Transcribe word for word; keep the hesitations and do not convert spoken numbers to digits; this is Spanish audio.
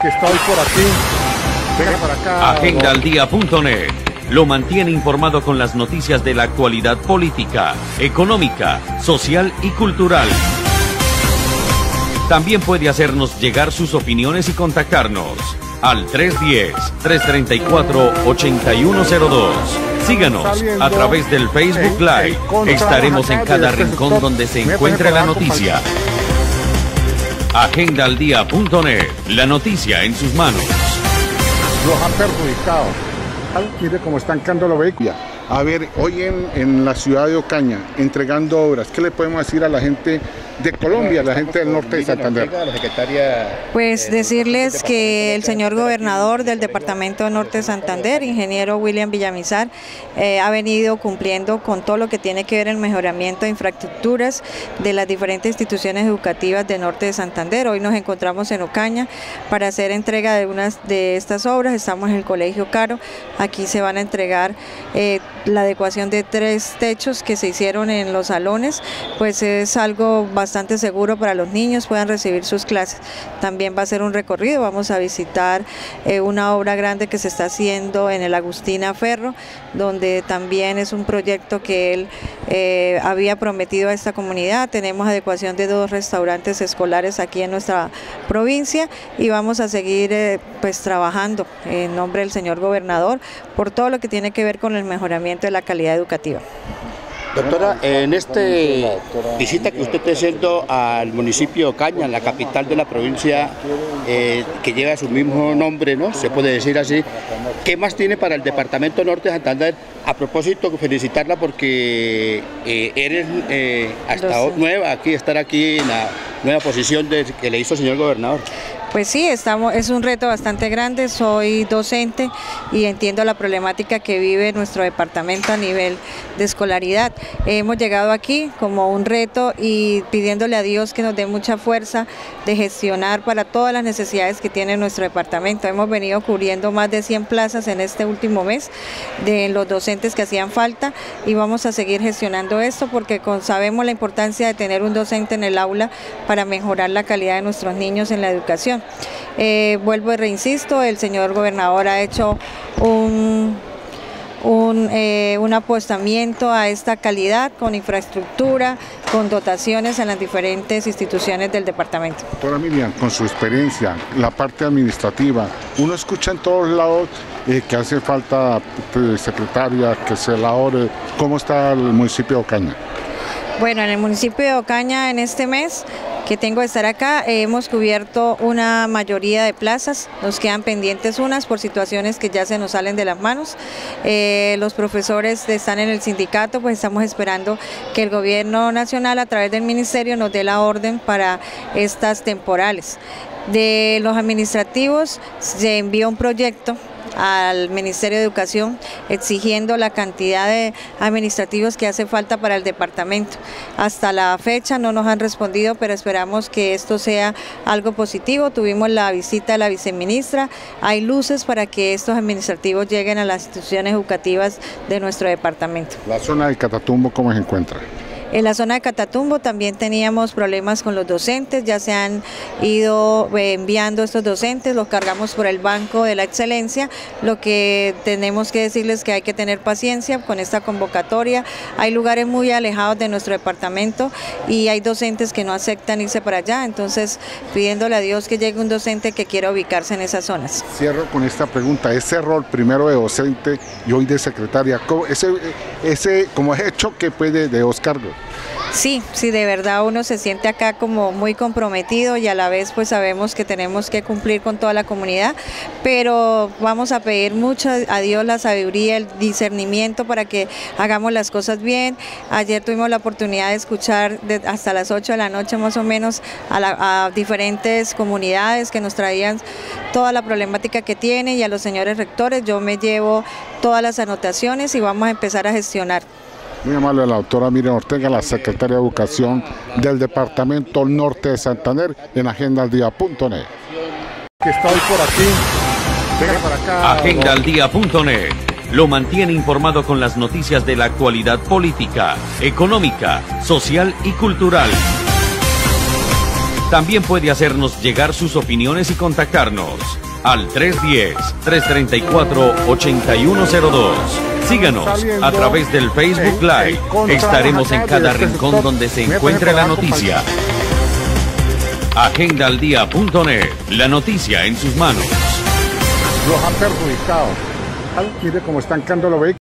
que está hoy por aquí. Venga para acá. Agenda al día punto net lo mantiene informado con las noticias de la actualidad política, económica, social y cultural. También puede hacernos llegar sus opiniones y contactarnos al tres uno cero, tres tres cuatro, ocho uno cero dos. Síganos a través del Facebook Live. Estaremos en cada rincón donde se encuentre la noticia. Agenda al día punto net, la noticia en sus manos. Los han perjudicado. Mire cómo están quedando los vehículos. A ver, hoy en, en la ciudad de Ocaña, entregando obras, ¿qué le podemos decir a la gente de Colombia, a la gente del norte de Santander? Pues decirles que el señor gobernador del departamento norte de Santander, ingeniero William Villamizar, eh, ha venido cumpliendo con todo lo que tiene que ver el mejoramiento de infraestructuras de las diferentes instituciones educativas del norte de Santander. Hoy nos encontramos en Ocaña para hacer entrega de unas de estas obras. Estamos en el Colegio Caro. Aquí se van a entregar eh, la adecuación de tres techos que se hicieron en los salones, pues es algo bastante seguro para los niños, puedan recibir sus clases. También va a ser un recorrido, vamos a visitar eh, una obra grande que se está haciendo en el Agustina Ferro, donde también es un proyecto que él eh, había prometido a esta comunidad. Tenemos adecuación de dos restaurantes escolares aquí en nuestra provincia y vamos a seguir eh, pues trabajando en nombre del señor gobernador por todo lo que tiene que ver con el mejoramiento de la calidad educativa. Doctora, en esta visita que usted está haciendo al municipio de Ocaña, la capital de la provincia, eh, que lleva su mismo nombre, ¿no? Se puede decir así. ¿Qué más tiene para el departamento norte de Santander? A propósito, felicitarla porque eh, eres eh, hasta nueva aquí, estar aquí en la nueva posición de, que le hizo el señor gobernador. Pues sí, estamos, es un reto bastante grande, soy docente y entiendo la problemática que vive nuestro departamento a nivel de escolaridad. Hemos llegado aquí como un reto y pidiéndole a Dios que nos dé mucha fuerza de gestionar para todas las necesidades que tiene nuestro departamento. Hemos venido cubriendo más de cien plazas en este último mes de los docentes que hacían falta y vamos a seguir gestionando esto porque con, sabemos la importancia de tener un docente en el aula para mejorar la calidad de nuestros niños en la educación. Eh, vuelvo y reinsisto, el señor gobernador ha hecho un, un, eh, un apostamiento a esta calidad con infraestructura, con dotaciones en las diferentes instituciones del departamento. Doctora Miriam, con su experiencia, la parte administrativa, uno escucha en todos lados eh, que hace falta pues, secretaria, que se elabore. ¿Cómo está el municipio de Ocaña? Bueno, en el municipio de Ocaña en este mes que tengo de estar acá, eh, hemos cubierto una mayoría de plazas, nos quedan pendientes unas por situaciones que ya se nos salen de las manos. Eh, los profesores están en el sindicato, pues estamos esperando que el gobierno nacional a través del ministerio nos dé la orden para estas temporales. De los administrativos se envió un proyecto al Ministerio de Educación exigiendo la cantidad de administrativos que hace falta para el departamento. Hasta la fecha no nos han respondido, pero esperamos que esto sea algo positivo. Tuvimos la visita de la viceministra, hay luces para que estos administrativos lleguen a las instituciones educativas de nuestro departamento. ¿La zona de Catatumbo cómo se encuentra? En la zona de Catatumbo también teníamos problemas con los docentes, ya se han ido enviando estos docentes, los cargamos por el Banco de la Excelencia. Lo que tenemos que decirles es que hay que tener paciencia con esta convocatoria. Hay lugares muy alejados de nuestro departamento y hay docentes que no aceptan irse para allá, entonces pidiéndole a Dios que llegue un docente que quiera ubicarse en esas zonas. Cierro con esta pregunta, ese rol primero de docente y hoy de secretaria, ese, ese como ese choque pues, de, de dos cargos. Sí, sí, de verdad uno se siente acá como muy comprometido y a la vez pues sabemos que tenemos que cumplir con toda la comunidad, pero vamos a pedir mucho a Dios la sabiduría, el discernimiento para que hagamos las cosas bien. Ayer tuvimos la oportunidad de escuchar de hasta las ocho de la noche más o menos a, la, a diferentes comunidades que nos traían toda la problemática que tienen y a los señores rectores. Yo me llevo todas las anotaciones y vamos a empezar a gestionar. Muy amable a la doctora Miriam Ortega, la secretaria de Educación del Departamento Norte de Santander, en agenda al día punto net. Que está hoy por aquí. Venga para acá. agenda al día punto net lo mantiene informado con las noticias de la actualidad política, económica, social y cultural. También puede hacernos llegar sus opiniones y contactarnos al tres uno cero, tres tres cuatro, ocho uno cero dos. Síganos a través del Facebook Live. Estaremos en cada rincón donde se encuentre la noticia. agenda al día punto net, la noticia en sus manos. Los han perjudicado. Mire cómo están quedando los vehículos.